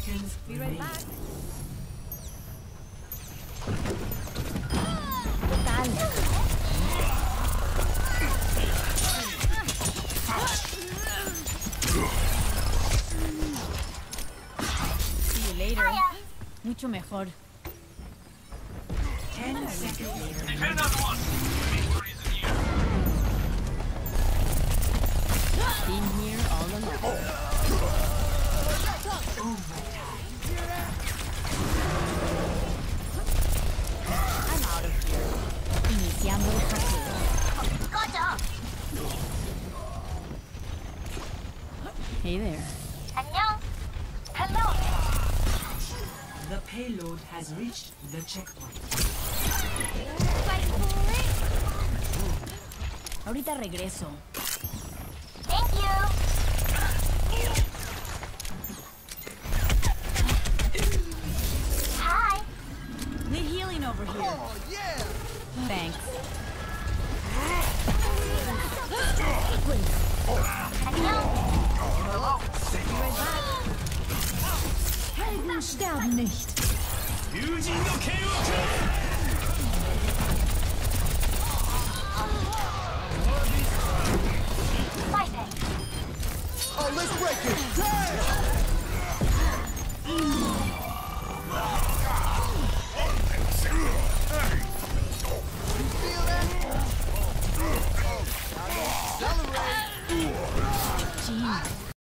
seconds Be right back. ¿Qué tal? See you later. Mucho mejor. 10 seconds later. Defend us one. Victory is in you. Been here all along. I'm out of here. Iniciando el hackeo. Hey there. The payload has reached the checkpoint. Ahorita regreso. Need healing over here. Oh, yeah! Thanks. Helden sterben nicht. 友人の剣を食らえ Oh, let's break it! Yeah!